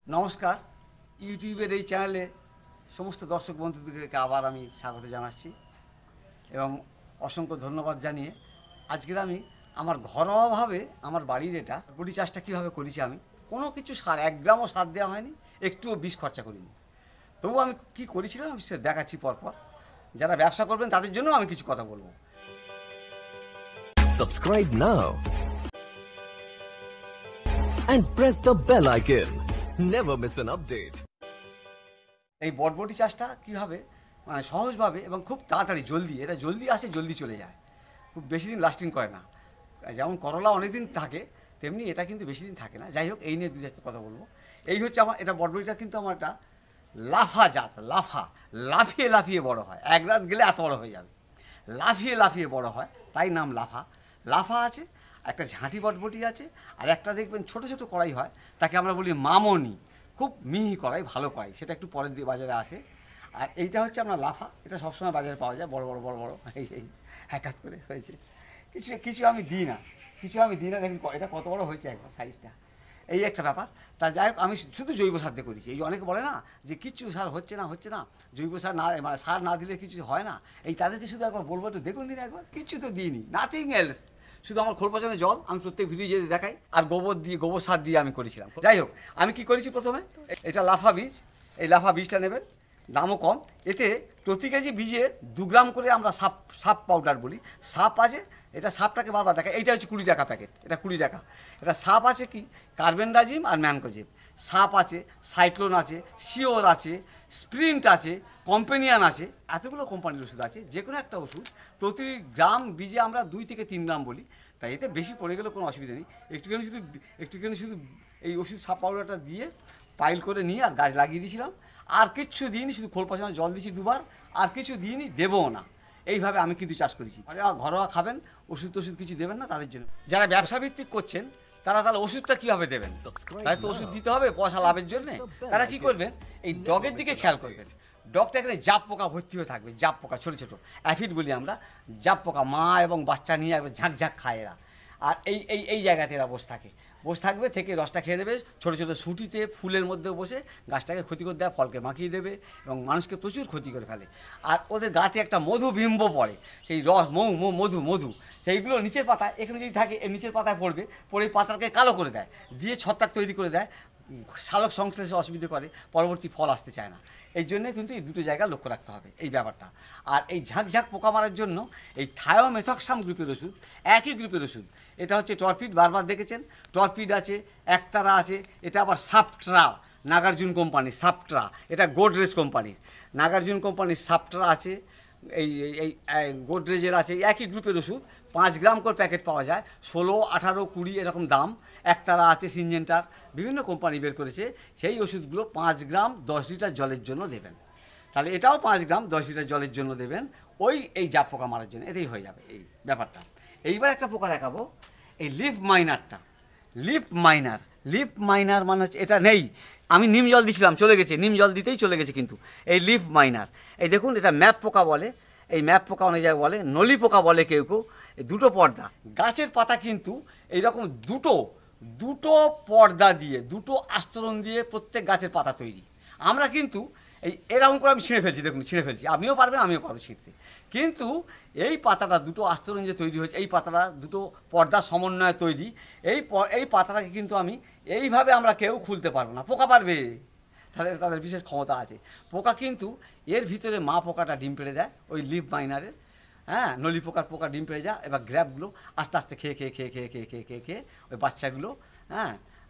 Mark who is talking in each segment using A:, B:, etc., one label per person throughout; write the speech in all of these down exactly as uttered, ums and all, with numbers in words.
A: নমস্কার, ইউটিউবের এই চ্যানেলে সমস্ত দর্শক বন্ধুদেরকে আবার আমি স্বাগত জানাচ্ছি এবং অসংখ্য ধন্যবাদ জানিয়ে আজকের আমি আমার ঘরোয়াভাবে আমার বাড়ির এটা বড়ি চাষটা কীভাবে করেছি। আমি কোনো কিছু সার এক গ্রামও সার দেওয়া হয়নি, একটুও বিষ খরচা করিনি। তবু আমি কী করেছিলাম আমি সেটা দেখাচ্ছি পরপর। যারা ব্যবসা করবেন তাদের জন্য আমি কিছু কথা বলবো।
B: Subscribe now and press the bell icon. Never miss an update.
A: এই বটবটি চাষটা কীভাবে মানে সহজভাবে এবং খুব তাড়াতাড়ি জলদি, এটা জলদি আসে জলদি চলে যায়, খুব বেশি দিন লাস্টিং করে না। যেমন করলা অনেক দিন থাকে তেমনি এটা কিন্তু বেশি দিন থাকে না। যাই হোক, এই নিয়ে দু চারটে কথা বলবো। এই হচ্ছে আমার এটা বটবটিটা কিন্তু আমার একটা লাফা জাত, লাফা লাফিয়ে লাফিয়ে বড় হয়, এক রাত গেলে এত বড় হয়ে যাবে। লাফিয়ে লাফিয়ে বড় হয় তাই নাম লাফা। লাফা আছে, একটা ঝাঁটি বটবটি আছে, আর একটা দেখবেন ছোট ছোট কড়াই হয়, তাকে আমরা বলি মামনি, খুব মিহি কড়াই, ভালো কড়াই, সেটা একটু পরের দিয়ে বাজারে আসে। আর এইটা হচ্ছে আপনার লাফা, এটা সবসময় বাজারে পাওয়া যায়, বড় বড় বড় বড় এই এই এক হাত করে হয়েছে। কিছু কিছু আমি দিই না, কিছু আমি দিই না। দেখুন এটা কত বড় হয়েছে একবার সাইজটা, এই একটা ব্যাপার। তা যাই হোক, আমি শুধু জৈব সার দিয়ে করেছি। এই অনেকে বলে না যে কিচ্ছু সার হচ্ছে না হচ্ছে না জৈব সার না, মানে সার না দিলে কিছু হয় না। এই তাদেরকে শুধু একবার বলবো, একটু দেখুন দিন একবার, কিচ্ছু তো দিইনি, নাথিং এলস, শুধু আমার খোল পচানো জল আমি প্রত্যেক ভিডিও যেতে দেখাই, আর গোবর দিয়ে, গোবর সার দিয়ে আমি করেছিলাম। যাই হোক, আমি কি করেছি প্রথমে, এটা লাফা বীজ, এই লাফা বীজটা নেবেন, দামও কম। এতে প্রতি কেজি বীজে দু গ্রাম করে আমরা সাপ সাপ পাউডার বলি, সাপ আছে, এটা সাপটাকে বারবার দেখা, এইটা হচ্ছে কুড়ি টাকা প্যাকেট, এটা কুড়ি টাকা। এটা সাপ আছে কি কার্বেন্ডাজিম আর ম্যানকোজেব, সাপ আছে, সাইক্লোন আছে, শিওর আছে, স্প্রিন্ট আছে, কম্পেনিয়ান আছে, এতগুলো কোম্পানির ওষুধ আছে। যে কোনো একটা ওষুধ প্রতি গ্রাম বীজে আমরা দুই থেকে তিন গ্রাম বলি, তাই এতে বেশি পড়ে গেলে কোনো অসুবিধা নেই। একটুখানি শুধু একটুখানি শুধু এই ওষুধ সাপ পাউডারটা দিয়ে পাইল করে নিয়ে আর গাছ লাগিয়ে দিয়েছিলাম। আর কিচ্ছু দিইনি, শুধু খোল পচানো জল দিয়েছি দুবার, আর কিছু দিইনি, দেবও না। এইভাবে আমি কিন্তু চাষ করেছি। যারা ঘরোয়া খাবেন, ওষুধ টষুধ কিছু দেবেন না তাদের জন্য। যারা ব্যবসা ভিত্তিক করছেন তারা তাহলে ওষুধটা কীভাবে দেবেন, তাই তো ওষুধ দিতে হবে পয়সা লাভের জন্যে। তারা কী করবেন, এই ডগের দিকে খেয়াল করবেন। ডগটা এখানে জাপ পোকা ভর্তি হয়ে থাকবে, জাপ পোকা ছোটো ছোটো অ্যাফিড বলি আমরা, জাপ পোকা মা এবং বাচ্চা নিয়ে একবার ঝাঁক ঝাঁক খায় এরা। আর এই এই এই জায়গাতে এরা বসে থাকে, বসে থাকবে, থেকে রসটা খেয়ে নেবে, ছোটো ছোটো সুটিতে ফুলের মধ্যেও বসে গাছটাকে ক্ষতি করে দেয়, ফলকে মাখিয়ে দেবে এবং মানুষকে প্রচুর ক্ষতি করে ফেলে। আর ওদের গাতে একটা মধু বিম্ব পড়ে, সেই রস মৌ মধু মধু সেইগুলো নিচের পাতা এখানে যদি থাকে, এর নিচের পাতায় পড়বে, পড়ে পাতাকে কালো করে দেয়, দিয়ে ছত্রাক তৈরি করে দেয়, শালক সংশ্লেষে অসুবিধে করে, পরবর্তী ফল আসতে চায় না। এই জন্যে কিন্তু এই দুটো জায়গা লক্ষ্য রাখতে হবে এই ব্যাপারটা। আর এই ঝাঁক ঝাঁক পোকা মারার জন্য এই থায়োমেথক্সাম গ্রুপের ওষুধ, একই গ্রুপের ওষুধ, এটা হচ্ছে টর্পিড, বারবার দেখেছেন, টর্পিড আছে, একতারা আছে, এটা আবার সাপট্রা, নাগার্জুন কোম্পানির সাপট্রা, এটা গোদরেজ কোম্পানির, নাগার্জুন কোম্পানির সাপট্রা আছে, এই এই গোদরেজের আছে, একই গ্রুপের ওষুধ, পাঁচ গ্রাম করে প্যাকেট পাওয়া যায়, ষোলো আঠারো কুড়ি এরকম দাম। একতারা আছে, সিনজেন্টার, বিভিন্ন কোম্পানি বের করেছে। সেই ওষুধগুলো পাঁচ গ্রাম দশ লিটার জলের জন্য দেবেন। তাহলে এটাও পাঁচ গ্রাম দশ লিটার জলের জন্য দেবেন, ওই এই জাপ পোকা মারার জন্য, এতেই হয়ে যাবে এই ব্যাপারটা। এইবার একটা পোকা দেখাবো, এই লিফ মাইনারটা, লিফ মাইনার, লিফ মাইনার মানে হচ্ছে এটা নেই, আমি নিম জল দিয়েছিলাম চলে গেছে, নিম জল দিতেই চলে গেছে, কিন্তু এই লিফ মাইনার, এই দেখুন, এটা ম্যাপ পোকা বলে, এই ম্যাপ পোকা অনেক জায়গায় বলে, নলি পোকা বলে কেউ কেউ। এই দুটো পর্দা, গাছের পাতা কিন্তু এইরকম দুটো দুটো পর্দা দিয়ে, দুটো আস্তরণ দিয়ে প্রত্যেক গাছের পাতা তৈরি। আমরা কিন্তু এই এরকম করে আমি ছিঁড়ে ফেলছি, দেখুন ছিঁড়ে ফেলছি, আপনিও পারবেন, আমিও পারবো ছিঁড়তে। কিন্তু এই পাতাটা দুটো আস্তরণ যে তৈরি হয়েছে, এই পাতাটা দুটো পর্দার সমন্বয়ে তৈরি, এই এই পাতাটাকে কিন্তু আমি এইভাবে আমরা কেউ খুলতে পারবো না, পোকা পারবে, তাদের তাদের বিশেষ ক্ষমতা আছে। পোকা কিন্তু এর ভিতরে মা পোকাটা ডিম পেড়ে দেয়, ওই লিফ মাইনারের, হ্যাঁ, নলি পোকার পোকা ডিম পেড়ে যায়। এবার গ্র্যাপগুলো আস্তে আস্তে খেয়ে খেয়ে খেয়ে খেয়ে খেয়ে খেয়ে খেয়ে খেয়ে ওই বাচ্চাগুলো, হ্যাঁ,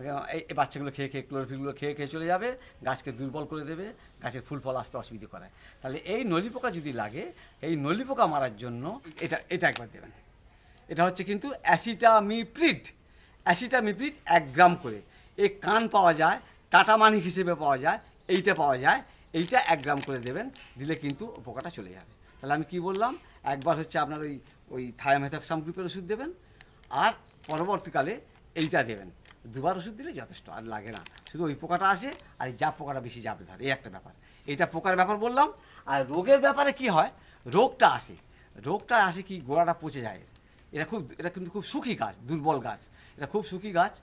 A: এই বাচ্চাগুলো খেয়ে খেয়ে ক্লোরোফিলগুলো খেয়ে খেয়ে চলে যাবে, গাছকে দুর্বল করে দেবে, গাছের ফুল ফল আসতে অসুবিধে করায়। তাহলে এই নলি পোকা যদি লাগে, এই নলি পোকা মারার জন্য এটা এটা একবার দেবেন। এটা হচ্ছে কিন্তু অ্যাসিটামিপ্রিড, অ্যাসিটামিপ্রিড এক গ্রাম করে। এই কান পাওয়া যায়, টাটা মানিক হিসেবে পাওয়া যায়, এইটা পাওয়া যায়, এইটা এক গ্রাম করে দেবেন, দিলে কিন্তু পোকাটা চলে যাবে। তাহলে আমি কি বললাম, একবার হচ্ছে আপনার ওই ওই থায়োমেথক্সাম গ্রুপের ওষুধ দেবেন, আর পরবর্তীকালে এইটা দেবেন। দুবার ওষুধ দিলে যথেষ্ট, আর লাগে না, শুধু ওই পোকাটা আসে আর এই জাপ পোকাটা বেশি যাবে ধরে, এই একটা ব্যাপার। এইটা পোকার ব্যাপার বললাম। আর রোগের ব্যাপারে কি হয়, রোগটা আসে, রোগটা আসে কি, গোড়াটা পচে যায়। এটা খুব এটা কিন্তু খুব সুখী গাছ, দুর্বল গাছ, এটা খুব সুখী গাছ।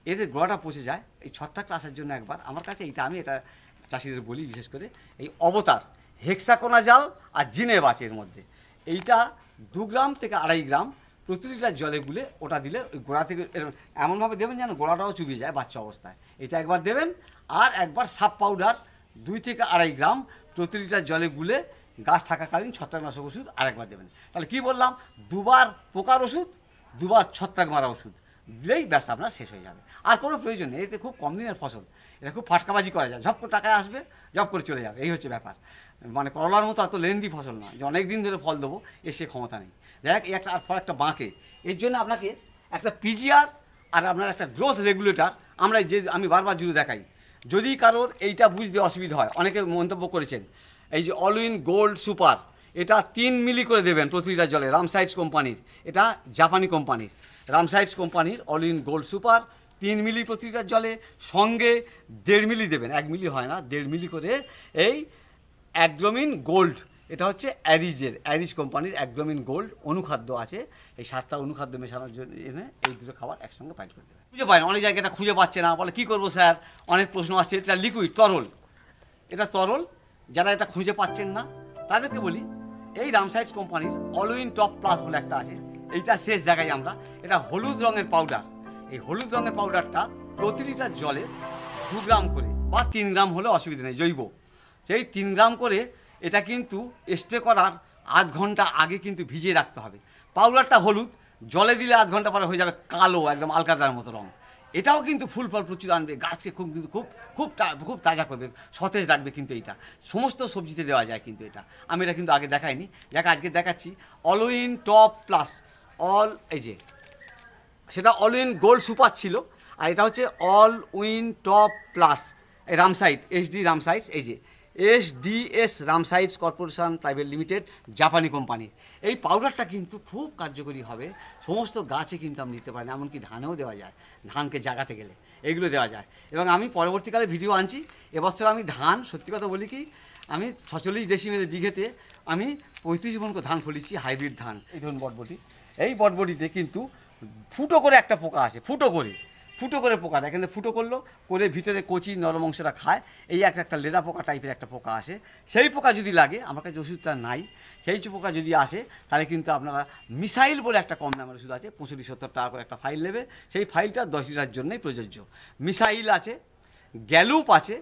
A: এদের গোড়াটা পচে যায়। এই ছত্রাকটা আসার জন্য একবার আমার কাছে এইটা, আমি এটা চাষিদের বলি বিশেষ করে, এই অবতার হেক্সাকোনা জাল আর জিনে বাঁচের মধ্যে এইটা দু গ্রাম থেকে আড়াই গ্রাম প্রতি লিটার জলে গুলে ওটা দিলে ওই গোড়া থেকে এমনভাবে দেবেন যেন গোড়াটাও চুবিয়ে যায় বাচ্চা অবস্থায়। এটা একবার দেবেন। আর একবার সাপ পাউডার দুই থেকে আড়াই গ্রাম প্রতি লিটার জলে গুলে গাছ থাকাকালীন ছত্রাকনাশক ওষুধ আরেকবার দেবেন। তাহলে কি বললাম, দুবার পোকার ওষুধ, দুবার ছত্রাক মারা ওষুধ দিলেই ব্যাস আপনার শেষ হয়ে যাবে। আর কোনো প্রয়োজন নেই। এতে খুব কম দিনের ফসল, এটা খুব ফাটকাবাজি করা যায়, ঝপ করে টাকায় আসবে, জব করে চলে যাবে, এই হচ্ছে ব্যাপার। মানে করলার মতো এত লেন্দি ফসল না যে অনেক দিন ধরে ফল দেবো, এর সে ক্ষমতা নেই। দেখ এই একটা আর ফল একটা বাঁকে, এর জন্য আপনাকে একটা পিজিআর আর আপনার একটা গ্রোথ রেগুলেটর আমরা যে আমি বারবার জুড়ে দেখাই। যদি কারোর এইটা বুঝতে অসুবিধা হয়, অনেকে মন্তব্য করেছেন এই যে অল ইন গোল্ড সুপার, এটা তিন মিলি করে দেবেন প্রতি লিটার জলে, রামসাইডস কোম্পানির, এটা জাপানি কোম্পানির, রামসাইডস কোম্পানির অল ইন গোল্ড সুপার তিন মিলি প্রতি লিটার জলে, সঙ্গে দেড় মিলি দেবেন, এক মিলি হয় না, দেড় মিলি করে এই অ্যাগ্রোমিন গোল্ড, এটা হচ্ছে অ্যারিজের, অ্যারিজ কোম্পানির অ্যাগ্রোমিন গোল্ড অনুখাদ্য আছে। এই সাতটা অনুখাদ্য মেশানোর জন্য এনে এই দুটো খাবার একসঙ্গে পাইট করে দেবে। খুঁজে পায় না, অনেক জায়গায় এটা খুঁজে পাচ্ছে না, বলে কী করবো স্যার, অনেক প্রশ্ন আসছে। এটা লিকুইড তরল, এটা তরল। যারা এটা খুঁজে পাচ্ছেন না তাদেরকে বলি এই রামসাইডস কোম্পানির অলউইন টপ প্লাস বলে একটা আছে, এইটা শেষ জায়গায় আমরা, এটা হলুদ রঙের পাউডার। এই হলুদ রঙের পাউডারটা প্রতি লিটার জলে দু গ্রাম করে বা তিন গ্রাম হলে অসুবিধা নেই, জৈব, সেই তিন গ্রাম করে এটা কিন্তু স্প্রে করার আধ ঘন্টা আগে কিন্তু ভিজিয়ে রাখতে হবে। পাউডারটা হলুদ, জলে দিলে আধ ঘন্টা পরে হয়ে যাবে কালো, একদম আলকাতার মতো রঙ। এটাও কিন্তু ফুল ফল প্রচুর আনবে, গাছকে খুব কিন্তু খুব খুব খুব তাজা করবে, সতেজ রাখবে। কিন্তু এটা সমস্ত সবজিতে দেওয়া যায়, কিন্তু এটা আমি এটা কিন্তু আগে দেখাইনি, যাকে আজকে দেখাচ্ছি। অলউইন টপ প্লাস, অল এই যে সেটা অলউইন গোল্ড সুপার ছিল, আর এটা হচ্ছে অল উইন টপ প্লাস এই রামসাইড, এসডি রামসাইডস, এই যে এসডিএস রামসাইডস কর্পোরেশন প্রাইভেট লিমিটেড, জাপানি কোম্পানি। এই পাউডারটা কিন্তু খুব কার্যকরী হবে, সমস্ত গাছে কিন্তু আপনি দিতে পারেন, এমনকি ধানেও দেওয়া যায়, ধানকে জাগাতে গেলে এইগুলো দেওয়া যায়। এবং আমি পরবর্তীকালে ভিডিও আনছি। এবছর আমি ধান, সত্যি কথা বলি কি, আমি ছচল্লিশ ডেসিমেলের বিঘেতে আমি পঁয়ত্রিশ মন ধান ফলিয়েছি, হাইব্রিড ধান। এই ধরুন বটবটি, এই বটবটিতে কিন্তু ফুটো করে একটা পোকা আছে, ফুটো করে ফুটো করে পোকা দেয়, এখানে ফুটো করলো করে ভিতরে কচি নরম অংশটা খায়, এই একটা একটা লেদা পোকা টাইপের একটা পোকা আসে। সেই পোকা যদি লাগে, আমার কাছে ওষুধটা নাই, সেই পোকা যদি আসে তাহলে কিন্তু আপনারা মিসাইল বলে একটা কম দামের ওষুধ আছে, পঁয়ষট্টি সত্তর টাকা করে একটা ফাইল নেবে, সেই ফাইলটা দশ লিটার জন্যই প্রযোজ্য। মিসাইল আছে, গ্যালুপ আছে,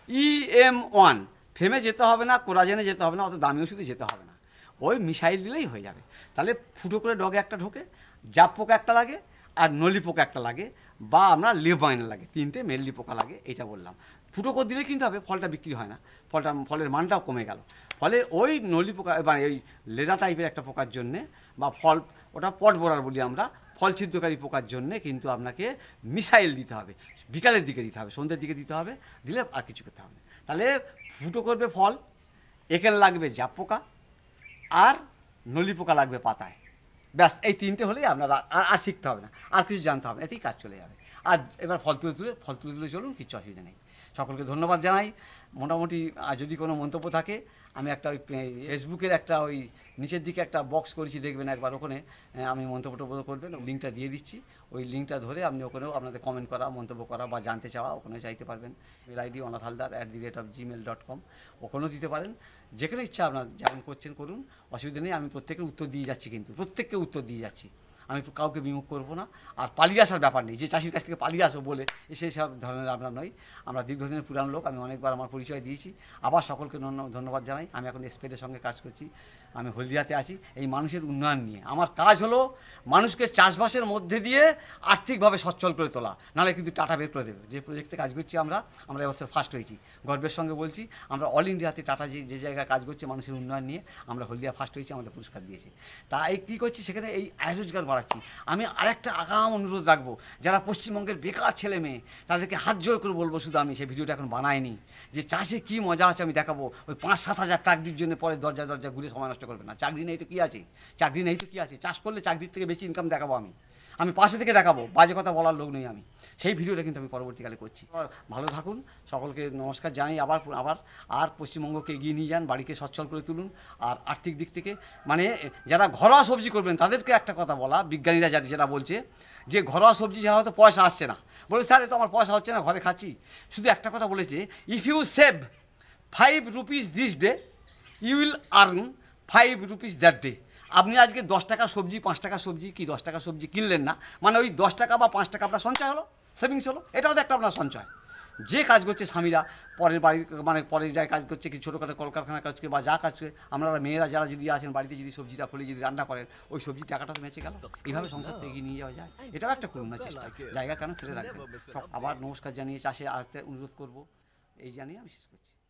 A: ইএম ওয়ান, ফেমে যেতে হবে না, কোরাজেনে যেতে হবে না, অত দামি ওষুধে যেতে হবে না, ওই মিসাইল দিলেই হয়ে যাবে। তাহলে ফুটো করে ডগে একটা ঢোকে, জাপ পোকা একটা লাগে, আর নলি পোকা একটা লাগে, বা আমরা লেবাইন লাগে, তিনটে মেনলি পোকা লাগে, এইটা বললাম। ফুটো করে দিলে কিন্তু হবে, ফলটা বিক্রি হয় না, ফলটা ফলের মানটাও কমে গেল। ফলে ওই নলি পোকা মানে ওই লেদা টাইপের একটা পোকার জন্যে, বা ফল ওটা পট বোরার বলি আমরা, ফল ছিদ্রকারী পোকার জন্যে কিন্তু আপনাকে মিসাইল দিতে হবে, বিকালের দিকে দিতে হবে, সন্ধ্যের দিকে দিতে হবে, দিলে আর কিছু করতে হবে না। তাহলে ফুটো করবে ফল, এখানে লাগবে জাপ পোকা, আর নলি পোকা লাগবে পাতায়, ব্যাস এই তিনটে হলেই আপনারা আর আর শিখতে হবে না, আর কিছু জানতে হবে না, এতেই কাজ চলে যাবে। আর এবার ফল তুলে তুলে ফল তুলে তুলে চলুন, কিছু অসুবিধা নেই। সকলকে ধন্যবাদ জানাই। মোটামুটি আর যদি কোনো মন্তব্য থাকে, আমি একটা ওই ফেসবুকের একটা ওই নিচের দিকে একটা বক্স করেছি, দেখবেন একবার, ওখানে আমি মন্তব্য টব্য করবেন, লিঙ্কটা দিয়ে দিচ্ছি, ওই লিঙ্কটা ধরে আপনি ওখানেও আপনাদের কমেন্ট করা, মন্তব্য করা বা জানতে চাওয়া ওখানেও চাইতে পারবেন। Mail ID Anath Haldar at the rate of Gmail dot com, ওখানেও দিতে পারেন, যেখানে ইচ্ছা আপনার যেমন করছেন করুন, অসুবিধা নেই। আমি প্রত্যেকের উত্তর দিয়ে যাচ্ছি, কিন্তু প্রত্যেককে উত্তর দিয়ে যাচ্ছি, আমি কাউকে বিমুখ করবো না। আর পালিয়ে আসার ব্যাপার নেই, যে চাষির কাছ থেকে পালিয়ে আসো বলে সেই সব ধরনের আপনার নয়। আমরা দীর্ঘদিনের পুরান লোক, আমি অনেকবার আমার পরিচয় দিয়েছি। আবার সকলকে ধন্যবাদ জানাই। আমি এখন স্পেডের সঙ্গে কাজ করছি, আমি হলদিয়াতে আছি এই মানুষের উন্নয়ন নিয়ে। আমার কাজ হলো মানুষকে চাষবাসের মধ্যে দিয়ে আর্থিকভাবে সচ্ছল করে তোলা, নাহলে কিন্তু টাটা বের করে দেবে। যে প্রজেক্টে কাজ করছি আমরা আমরা এবছর ফার্স্ট হয়েছি, গর্বের সঙ্গে বলছি। আমরা অল ইন্ডিয়াতে টাটা যে যে জায়গায় কাজ করছে মানুষের উন্নয়ন নিয়ে, আমরা হলদিয়া ফার্স্ট হয়েছি, আমাদের পুরস্কার দিয়েছে। তা এই কী করছি, সেখানে এই আয় রোজগার বাড়াচ্ছি। আমি আরেকটা আগাম অনুরোধ রাখবো, যারা পশ্চিমবঙ্গের বেকার ছেলে মেয়ে, তাদেরকে হাত জোর করে বলবো, শুধু আমি সেই ভিডিওটা এখন বানাইনি, যে চাষে কী মজা আছে আমি দেখাবো। ওই পাঁচ সাত হাজার চাকরির জন্য পরে দরজা দরজা ঘুরে সময় নষ্ট করবে না। চাকরি নেই তো কী আছে, চাকরি নেই তো কী আছে, চাষ করলে চাকরির থেকে বেশি ইনকাম দেখাবো আমি আমি পাশে থেকে দেখাবো, বাজে কথা বলার লোক নই আমি। সেই ভিডিওটা কিন্তু আমি পরবর্তীকালে করছি। ভালো থাকুন, সকলকে নমস্কার জানাই আবার আবার আর পশ্চিমবঙ্গকে এগিয়ে নিয়ে যান, বাড়িকে সচ্ছল করে তুলুন। আর আর্থিক দিক থেকে মানে যারা ঘরোয়া সবজি করবেন, তাদেরকে একটা কথা বলা, বিজ্ঞানীরা যারা যেটা বলছে যে ঘরোয়া সবজি ছাড়া হয়তো পয়সা আসছে না, বলে স্যার এ তো আমার পয়সা হচ্ছে না, ঘরে খাচ্ছি। শুধু একটা কথা বলেছে, if you save five rupees this day you will earn five rupees that day. আপনি আজকে দশ টাকা সবজি, পাঁচ টাকা সবজি কি দশ টাকা সবজি কিনলেন না, মানে ওই দশ টাকা বা পাঁচ টাকা আপনার সঞ্চয় হলো, সেভিংস হলো, এটাও তো একটা আপনার সঞ্চয়। যে কাজ করছে স্বামীরা, পরের বাড়ি মানে পরের যায় কাজ করছে, কি ছোটোখাটো কলকারখানা কাজ করে বা যা কাজ করে, আমরা মেয়েরা যারা যদি আসেন বাড়িতে যদি সবজিটা ফলে যদি রান্না করেন, ওই সবজির টাকাটা তো বেঁচে গেল। এইভাবে সংসারটা এগিয়ে নিয়ে যাওয়া যায়, এটাও একটা করুন না চেষ্টা, জায়গা কেন ফেলে রাখবেন। সব আবার নমস্কার জানিয়ে চাষে আসতে অনুরোধ করবো, এই জানিয়ে আমি শেষ করছি।